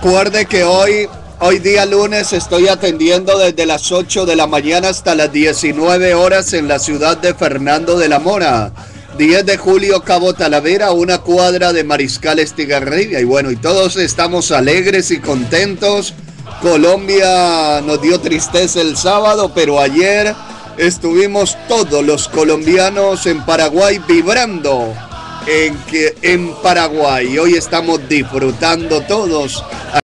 Recuerde que hoy día lunes estoy atendiendo desde las 8 de la mañana hasta las 19 horas en la ciudad de Fernando de la Mora. 10 de julio, Cabo Talavera, una cuadra de Mariscal Estigarribia. Y bueno, y todos estamos alegres y contentos. Colombia nos dio tristeza el sábado, pero ayer estuvimos todos los colombianos en Paraguay vibrando en Paraguay. Hoy estamos disfrutando todos